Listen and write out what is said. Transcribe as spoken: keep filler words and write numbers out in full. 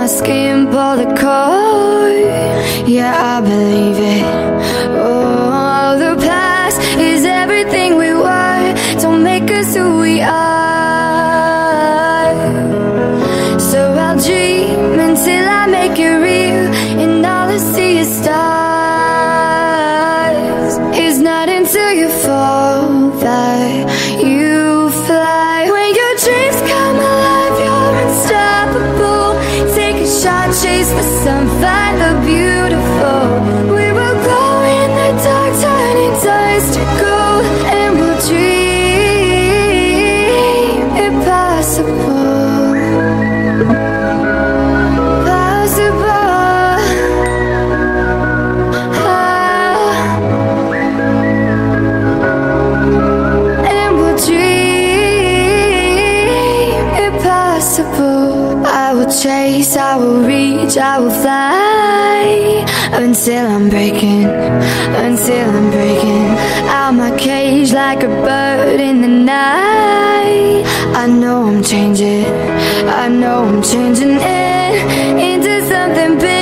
skin, pull the cord. Yeah, I believe it. Oh, the past is everything we were. Don't make us who we are. So I'll dream until I make it real, and all I see is stars. It's not until you fall that you fly. When your dreams come alive, you're unstoppable. Take a shot, chase the sun, find the beautiful. We will glow in the dark, turning dust to gold, and we'll dream impossible. Possible. Ah. And we'll dream impossible. I will chase, I will reach, I will fly, until I'm breaking, until I'm breaking out my cage like a bird in the night. I know I'm changing, I know I'm changing it into something big.